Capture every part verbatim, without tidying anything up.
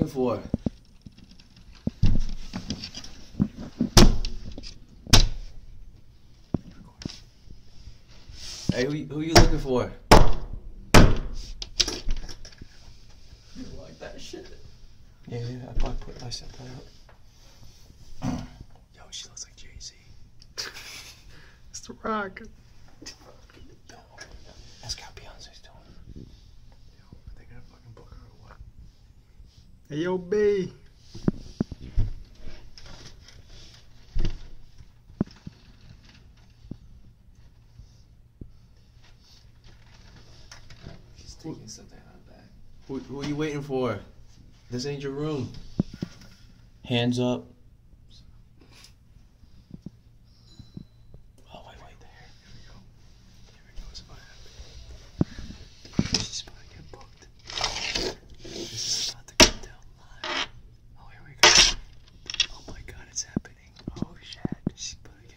for? Hey, who, who you looking for? You like that shit? Yeah, yeah, I probably put I set that up. Yo, she looks like Jay-Z. It's the Rock. Ask how Beyonce's doing. Yo, are they gonna fucking book her or what? Hey, yo, B. She's taking something out of that. Who, who are you waiting for? This ain't your room. Hands up. Oh, wait, wait, there. Here we go. Here we go. It's about to happen. She's about to get booked. This is about to go down live. Oh, here we go. Oh my god, it's happening. Oh shit. She's about to get.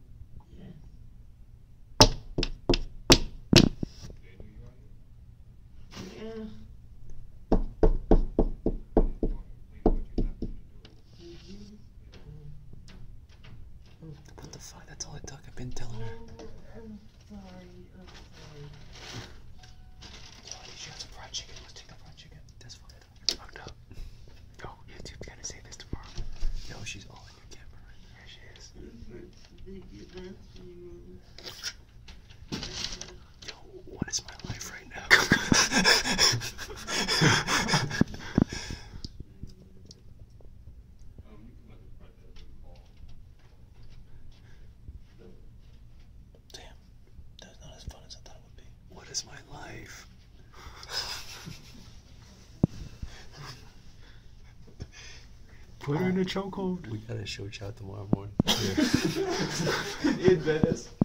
Yeah. What the fuck? That's all it took. I've been telling her. I'm sorry. I'm sorry. Yo, I need you have some fried chicken. Let's take the fried chicken. That's fucked up. You're fucked up. Yo, YouTube's gonna say this tomorrow. Yo, she's all in your camera right there. She is. Yo, what is my life right now? Damn, that's not as fun as I thought it would be. What is my life? Put her in a chokehold. We gotta show chat tomorrow morning. In Venice.